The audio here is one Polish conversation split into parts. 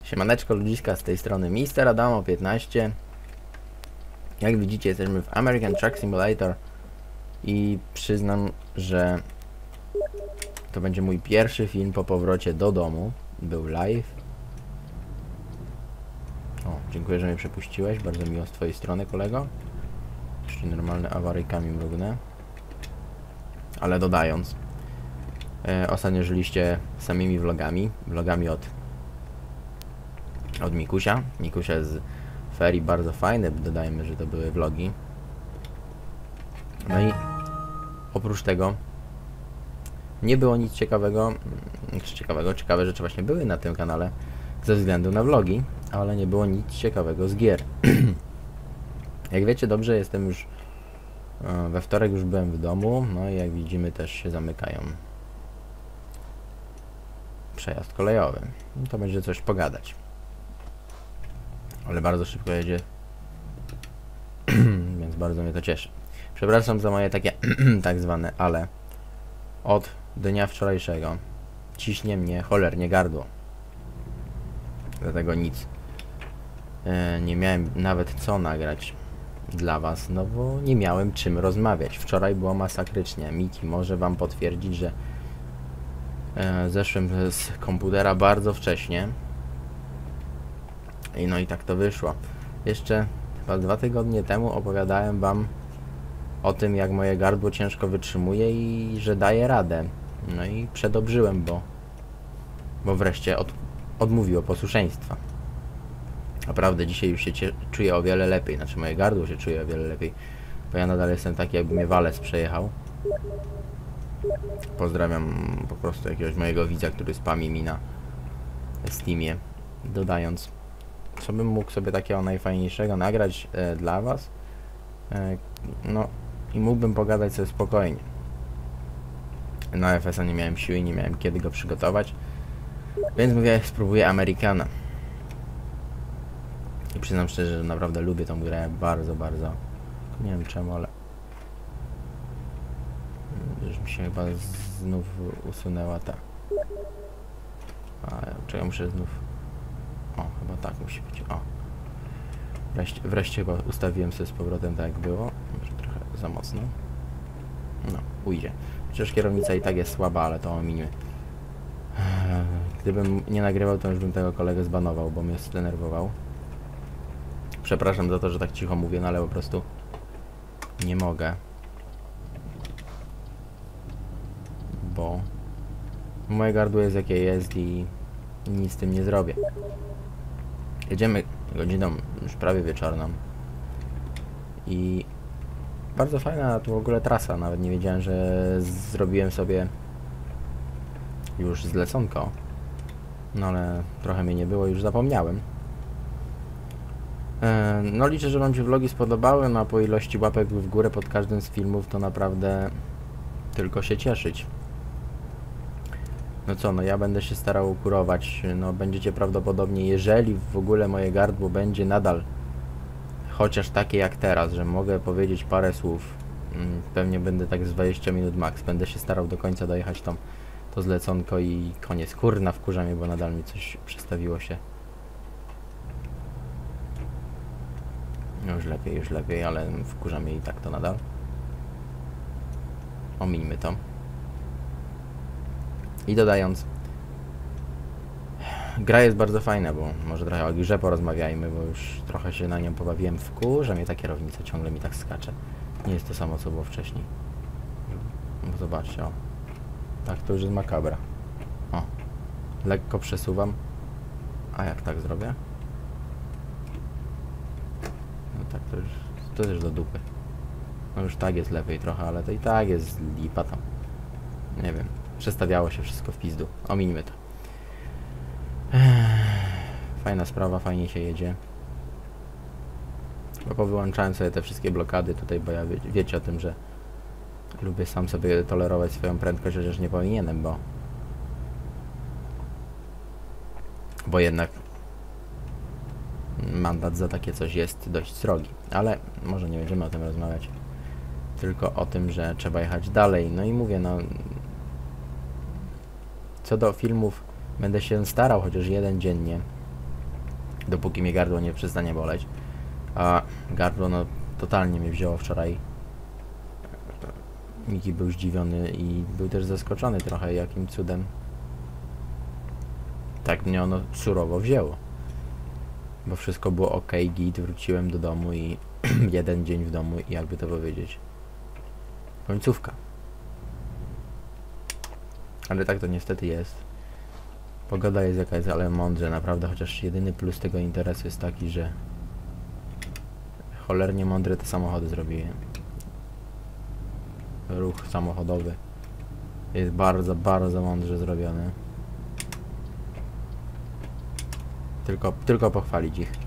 Siemaneczko ludziska, z tej strony Mister Adamo 15. Jak widzicie, jesteśmy w American Truck Simulator i przyznam, że to będzie mój pierwszy film po powrocie do domu. Był live. O, dziękuję, że mnie przepuściłeś, bardzo miło z twojej strony, kolego. Jeszcze normalne awaryjkami mrugnę. Ale dodając, ostatnio żyliście samymi vlogami od Mikusia. Mikusia z ferii, bardzo fajne, dodajmy, że to były vlogi. No i oprócz tego nie było nic ciekawego, ciekawe rzeczy właśnie były na tym kanale ze względu na vlogi, ale nie było nic ciekawego z gier. Jak wiecie dobrze, jestem już we wtorek już byłem w domu, no i jak widzimy też się zamykają. Przejazd kolejowy. No to będzie coś pogadać. Ale bardzo szybko jedzie, więc bardzo mnie to cieszy. Przepraszam za moje takie tak zwane ale. Od dnia wczorajszego ciśnie mnie cholernie gardło. Dlatego nic. Nie miałem nawet co nagrać dla was, no bo nie miałem czym rozmawiać. Wczoraj było masakrycznie. Miki może wam potwierdzić, że zeszłem z komputera bardzo wcześnie. No i tak to wyszło. Jeszcze chyba 2 tygodnie temu opowiadałem wam o tym, jak moje gardło ciężko wytrzymuje i że daje radę. No i przedobrzyłem, bo wreszcie odmówiło posłuszeństwa. Naprawdę dzisiaj już się czuję o wiele lepiej. Znaczy moje gardło się czuje o wiele lepiej. Bo ja nadal jestem taki, jakby mnie walec przejechał. Pozdrawiam po prostu jakiegoś mojego widza, który spami mi na Steamie. Dodając, co bym mógł sobie takiego najfajniejszego nagrać dla was. No i mógłbym pogadać sobie spokojnie. Na FS-a nie miałem siły i nie miałem kiedy go przygotować. Więc mówię, spróbuję Amerykana. I przyznam szczerze, że naprawdę lubię tą grę bardzo, bardzo. Nie wiem czemu, ale już mi się chyba znów usunęła ta. Czego muszę znów. O, chyba tak musi być. O. Wreszcie chyba ustawiłem sobie z powrotem tak jak było. Może trochę za mocno. No, ujdzie. Przecież kierownica i tak jest słaba, ale to ominie. Gdybym nie nagrywał, to już bym tego kolegę zbanował, bo mnie zdenerwował. Przepraszam za to, że tak cicho mówię, no ale po prostu nie mogę. Bo moje gardło jest jakie jest i nic z tym nie zrobię. Jedziemy godziną już prawie wieczorną. I bardzo fajna tu w ogóle trasa. Nawet nie wiedziałem, że zrobiłem sobie już zleconko. No ale trochę mnie nie było, już zapomniałem. No liczę, że wam się vlogi spodobały, no a po ilości łapek w górę pod każdym z filmów to naprawdę tylko się cieszyć. No co, no ja będę się starał kurować, no będziecie prawdopodobnie, jeżeli w ogóle moje gardło będzie nadal chociaż takie jak teraz, że mogę powiedzieć parę słów, pewnie będę tak z 20 minut max, będę się starał do końca dojechać to zleconko i koniec. Kurna, wkurza mnie, bo nadal mi coś przestawiło się. No już lepiej, ale wkurza mnie i tak to nadal. Omińmy to. I dodając, gra jest bardzo fajna, bo może trochę o grze porozmawiajmy, bo już trochę się na nią pobawiłem. Wkurza mnie ta kierownica, ciągle mi tak skacze. Nie jest to samo, co było wcześniej. Bo zobaczcie, o. Tak, to już jest makabra. O. Lekko przesuwam. A jak tak zrobię? No tak, to już do dupy. No już tak jest lepiej trochę, ale to i tak jest lipa tam. Nie wiem. Przestawiało się wszystko w pizdu. Omińmy to. Fajna sprawa, fajnie się jedzie. Bo powyłączałem sobie te wszystkie blokady tutaj, bo ja wiecie o tym, że lubię sam sobie tolerować swoją prędkość, chociaż nie powinienem, bo jednak mandat za takie coś jest dość srogi. Ale może nie będziemy o tym rozmawiać. Tylko o tym, że trzeba jechać dalej. No i mówię, no co do filmów, będę się starał chociaż jeden dziennie Dopóki mnie gardło nie przestanie boleć. A gardło no totalnie mnie wzięło wczoraj. Miki był zdziwiony i był też zaskoczony trochę, jakim cudem tak mnie ono surowo wzięło. Bo wszystko było ok, git, wróciłem do domu i jeden dzień w domu i jakby to powiedzieć, końcówka. Ale tak to niestety jest. Pogoda jest jaka jest, ale mądrze naprawdę, chociaż jedyny plus tego interesu jest taki, że cholernie mądre te samochody zrobiłem. Ruch samochodowy jest bardzo, bardzo mądrze zrobiony. Tylko pochwalić ich.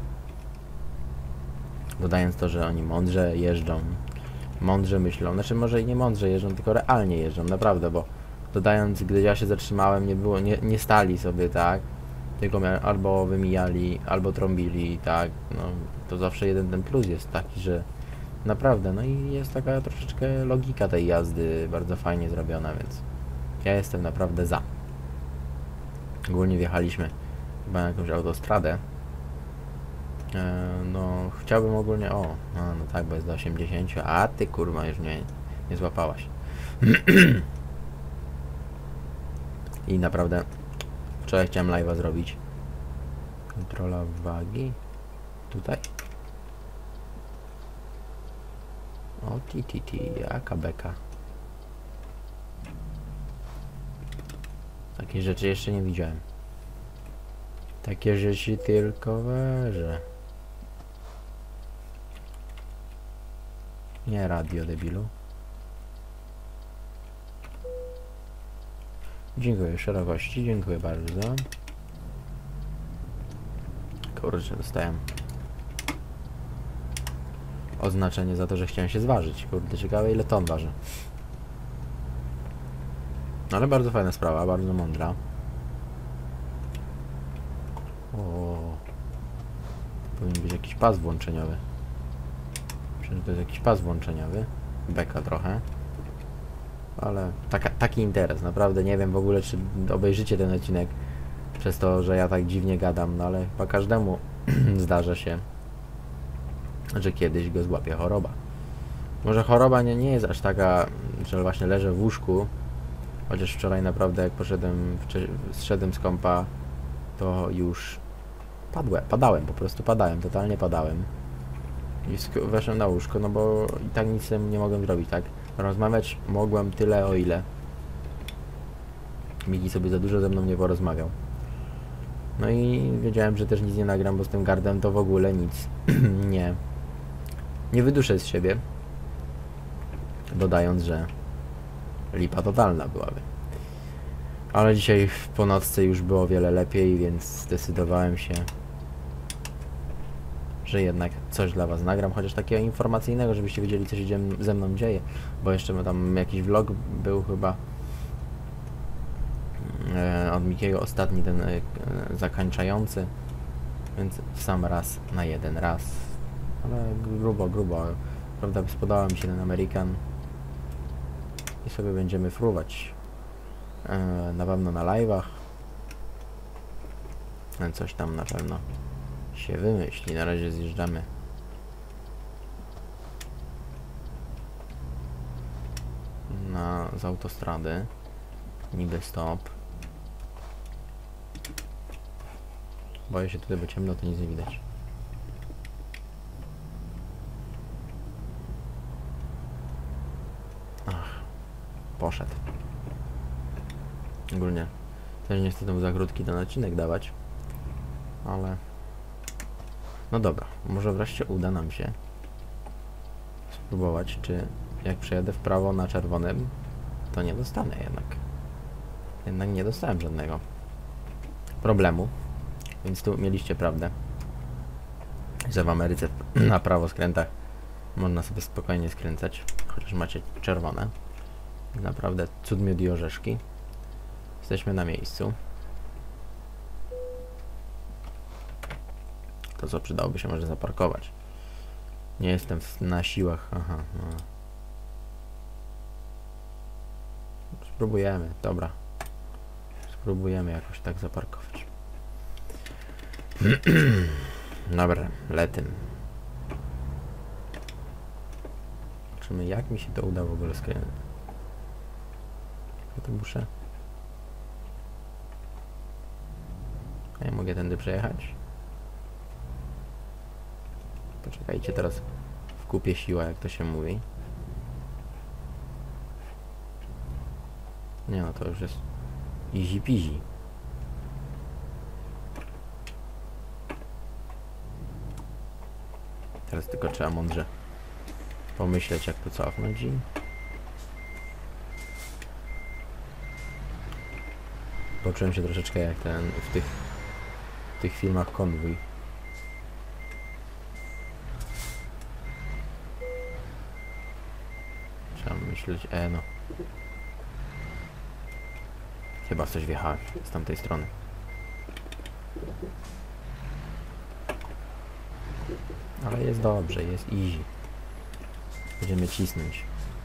Dodając to, że oni mądrze jeżdżą, mądrze myślą. Znaczy może i nie mądrze jeżdżą, tylko realnie jeżdżą, naprawdę, bo dodając, gdy ja się zatrzymałem, nie stali sobie, tak? Tylko albo wymijali, albo trąbili, tak? No, to zawsze jeden ten plus jest taki, że naprawdę, no i jest taka troszeczkę logika tej jazdy bardzo fajnie zrobiona, więc ja jestem naprawdę za. Ogólnie wjechaliśmy chyba na jakąś autostradę. No, chciałbym ogólnie, no tak, bo jest do 80, a ty kurwa już nie złapałaś. I naprawdę wczoraj chciałem live'a zrobić. Kontrola wagi. Tutaj. O, jaka beka. Takie rzeczy jeszcze nie widziałem. Takie rzeczy tylko weże. Nie radio, debilu. Dziękuję szerokości, dziękuję bardzo. Kurczę, dostałem oznaczenie za to, że chciałem się zważyć. Kurde, ciekawe ile ton waży. Ale bardzo fajna sprawa, bardzo mądra. O, powinien być jakiś pas włączeniowy. Myślę, że to jest jakiś pas włączeniowy. Beka trochę. Ale taki interes, naprawdę nie wiem w ogóle, czy obejrzycie ten odcinek przez to, że ja tak dziwnie gadam, no ale chyba każdemu zdarza się, że kiedyś go złapie choroba. Może choroba nie jest aż taka, że właśnie leżę w łóżku, chociaż wczoraj naprawdę jak zszedłem z kąpa, to już padałem, po prostu padałem, totalnie padałem. I weszłem na łóżko, no bo i tak nic nie mogłem zrobić, tak? Rozmawiać mogłem tyle, o ile Miki sobie za dużo ze mną nie porozmawiał. No i wiedziałem, że też nic nie nagram, bo z tym gardem to w ogóle nic nie wyduszę z siebie. Dodając, że lipa totalna byłaby. Ale dzisiaj po nocce już było o wiele lepiej, więc zdecydowałem się, że jednak coś dla was nagram, chociaż takiego informacyjnego, żebyście wiedzieli, co się ze mną dzieje, bo jeszcze tam jakiś vlog był chyba od Mikiego, ostatni ten zakończający, więc w sam raz na jeden raz, ale grubo, prawda, spodobał mi się ten American i sobie będziemy fruwać na pewno na live'ach, coś tam na pewno się wymyśli. Na razie zjeżdżamy z autostrady, niby stop. Boję się tutaj, bo ciemno, to nic nie widać. Ach, poszedł. Ogólnie też nie chcę temu za krótki ten odcinek dawać, ale no dobra, może wreszcie uda nam się spróbować, czy jak przejadę w prawo na czerwonym, to nie dostanę jednak nie dostałem żadnego problemu, więc tu mieliście prawdę, że w Ameryce na prawo skrętach można sobie spokojnie skręcać, chociaż macie czerwone. Naprawdę cud, miód i orzeszki. Jesteśmy na miejscu. To co przydałoby się może zaparkować. Nie jestem na siłach. Aha, no. Spróbujemy, dobra. Spróbujemy jakoś tak zaparkować. Dobra, letym. Zobaczymy, jak mi się to uda w ogóle skręcić. To muszę. A ja mogę tędy przejechać? Poczekajcie, teraz wkupię siła, jak to się mówi. Nie no, to już jest easy peasy. Teraz tylko trzeba mądrze pomyśleć, jak to cofnąć i... Poczułem się troszeczkę jak ten w tych filmach Konwój. Trzeba myśleć, no. Chyba w coś wjechałem z tamtej strony. Ale jest dobrze, jest easy. Będziemy cisnąć.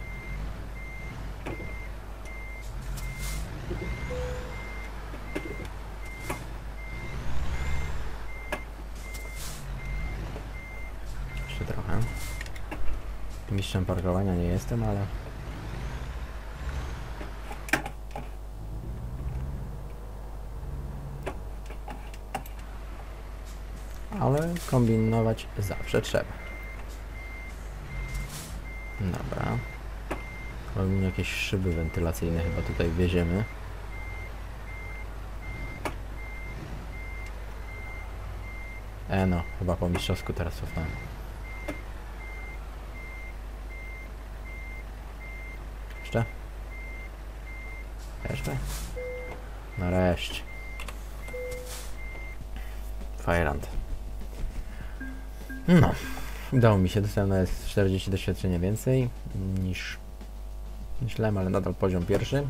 Jeszcze trochę. Mistrzem parkowania nie jestem, ale... Ale kombinować zawsze trzeba. Dobra. Robimy jakieś szyby wentylacyjne chyba tutaj wieziemy. No, chyba po mistrzowsku teraz cofnąłem. Jeszcze? Jeszcze? Nareszcie. Fajrant. No, udało mi się, dostałem na 40 doświadczenia więcej niż myślałem, ale nadal poziom pierwszy.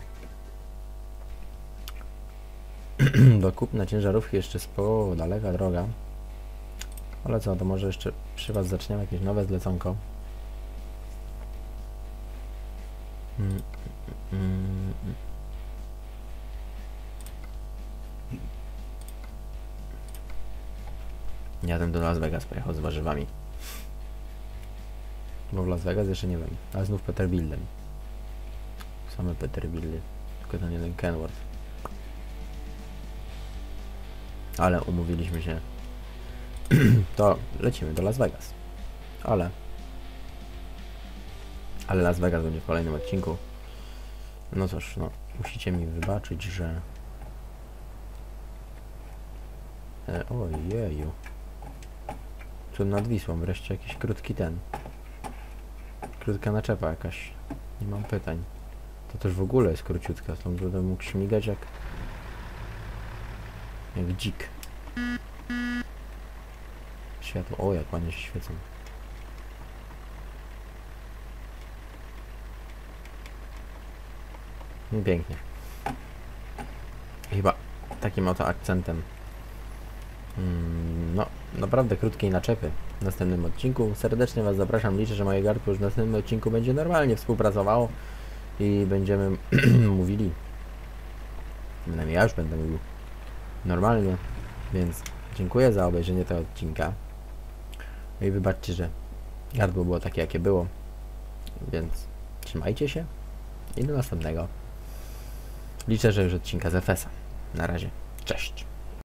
Do kupna ciężarówki jeszcze sporo daleka droga. Ale co, to może jeszcze przy was zaczniemy jakieś nowe zleconko. Jadę do Las Vegas, pojechał z warzywami. Bo w Las Vegas jeszcze nie wiem, ale znów Peterbiltem. Same Peterbilty, tylko ten jeden Kenworth. Ale umówiliśmy się, to lecimy do Las Vegas. Ale Las Vegas będzie w kolejnym odcinku. No cóż, no, musicie mi wybaczyć, że... Ojeju. Tu nad Wisłą wreszcie jakiś krótki krótka naczepa jakaś. Nie mam pytań. To też w ogóle jest króciutka, stąd będę mógł śmigać jak dzik. Światło, o jak ładnie się świecą. Pięknie. I chyba takim oto akcentem no, naprawdę krótkiej naczepy w następnym odcinku. Serdecznie was zapraszam, liczę, że moje gardło już w następnym odcinku będzie normalnie współpracowało i będziemy mówili, przynajmniej ja już będę mówił normalnie, więc dziękuję za obejrzenie tego odcinka. No i wybaczcie, że gardło było takie, jakie było, więc trzymajcie się i do następnego. Liczę, że już odcinka z FS-a. Na razie, cześć.